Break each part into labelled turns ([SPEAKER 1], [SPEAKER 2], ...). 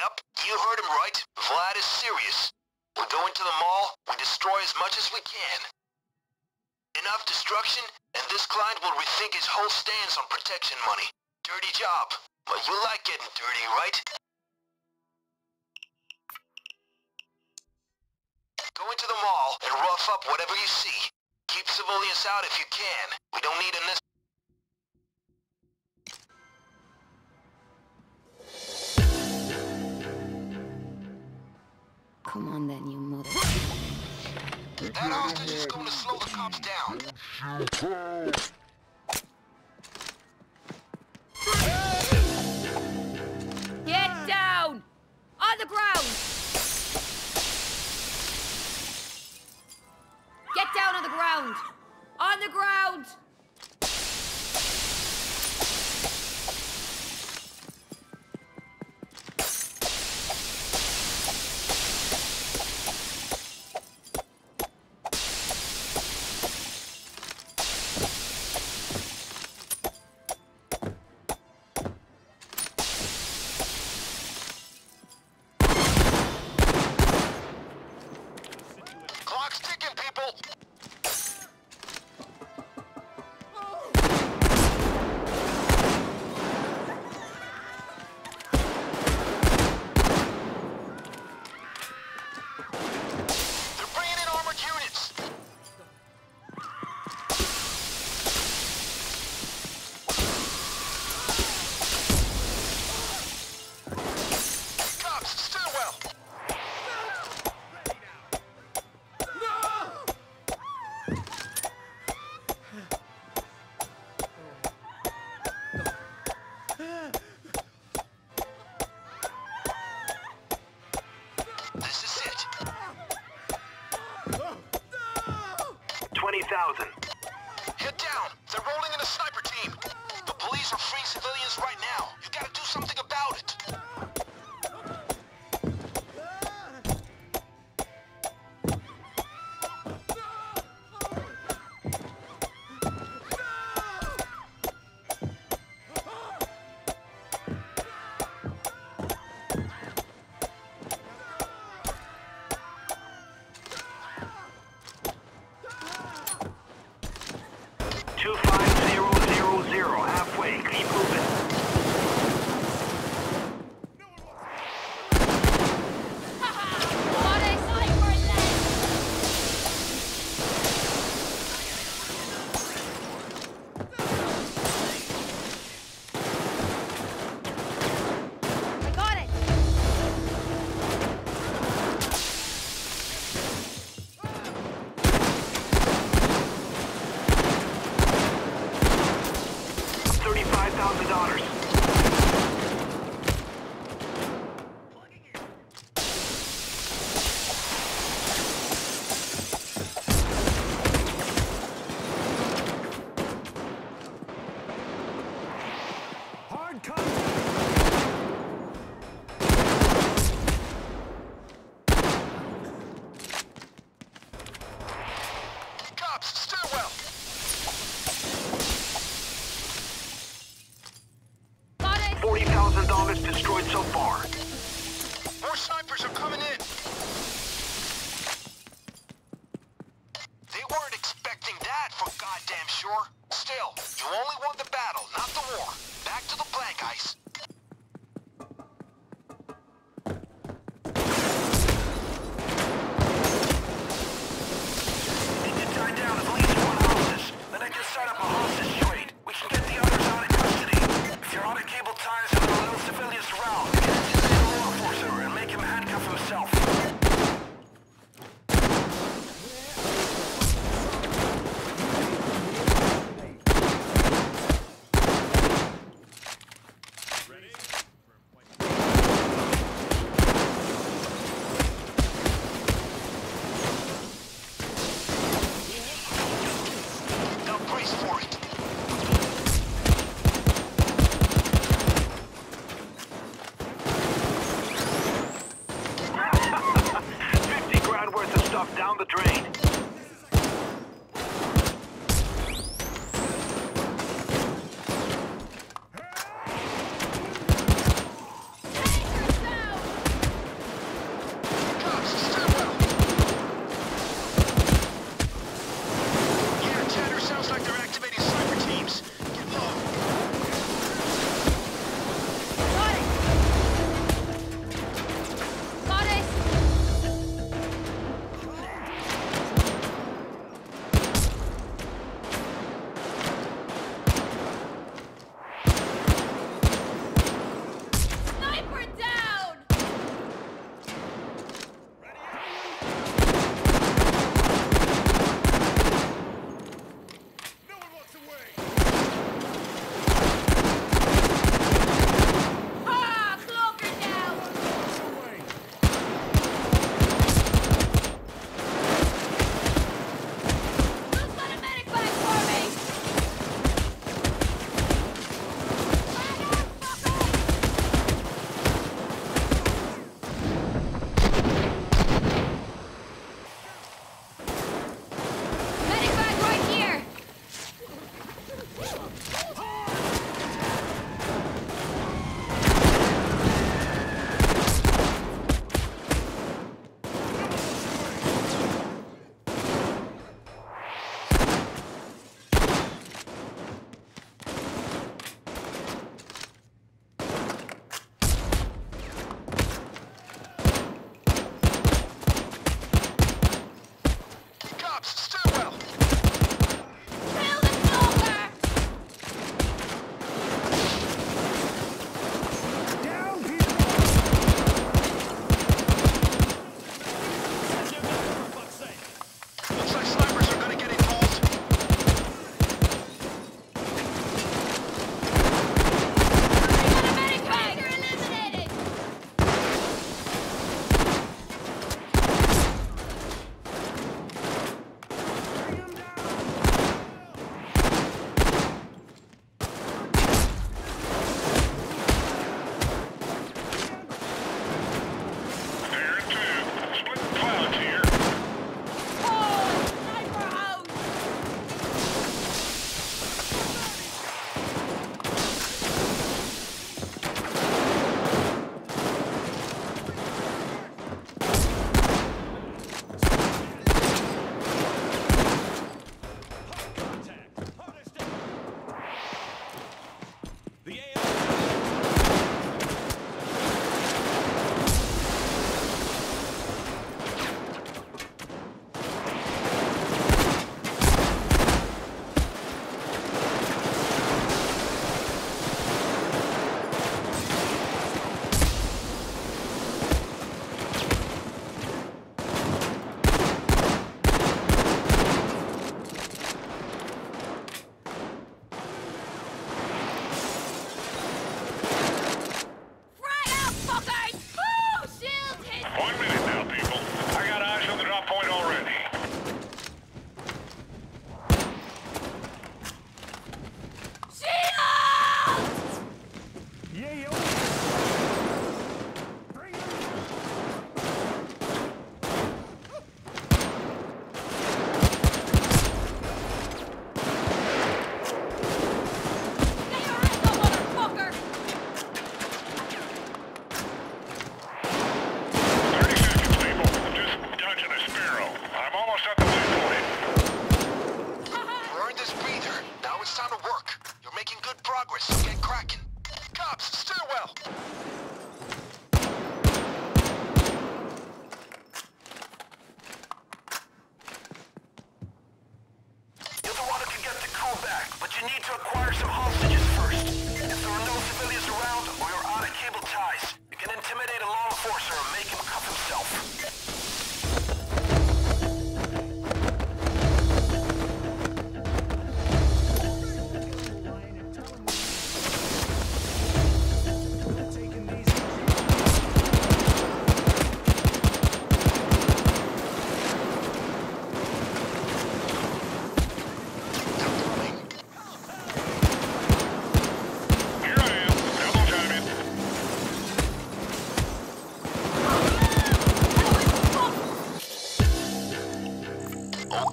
[SPEAKER 1] Yep, you heard him right. Vlad is serious. We go into the mall, we destroy as much as we can. Enough destruction, and this client will rethink his whole stance on protection money. Dirty job, but you like getting dirty, right? Go into the mall and rough up whatever you see. Keep civilians out if you can. We don't need them this.
[SPEAKER 2] Come on then, you mother.
[SPEAKER 1] That hostage is going to slow the cops down.
[SPEAKER 2] Get down! On the ground! Get down on the ground! On the ground!
[SPEAKER 1] Clock's ticking, people! They're bringing in armored units! Cops, stairwell! This is it. 20,000. Head down. They're rolling in a sniper team. The police are freeing civilians right now. You gotta do something about it. Two 5000 halfway. Keep moving.
[SPEAKER 2] What a sniper then! I got it!
[SPEAKER 1] $35,000.
[SPEAKER 3] Hard cut!
[SPEAKER 1] Cops, stairwell.
[SPEAKER 2] Got it!
[SPEAKER 1] $40,000 destroyed so far. More snipers are coming in. They weren't expecting that, for goddamn sure. Still, you only won the battle, not the war. Back to the plank ice. Need to tie down at least one hostage. Then I can set up a hostage trade. We can get the others out of custody. If you're on a cable ties and there are no civilians around, get into the law enforcer and make him handcuff himself. Now brace for it. $50,000 worth of stuff down the drain.
[SPEAKER 2] Tanker's down!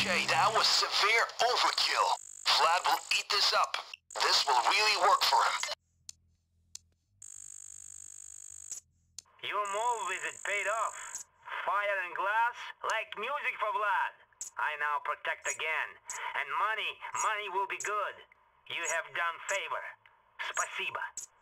[SPEAKER 1] Okay, that was severe overkill. Vlad will eat this up. This will really work for him.
[SPEAKER 4] Your mall visit paid off. Fire and glass, like music for Vlad. I now protect again. And money will be good. You have done favor. Спасибо.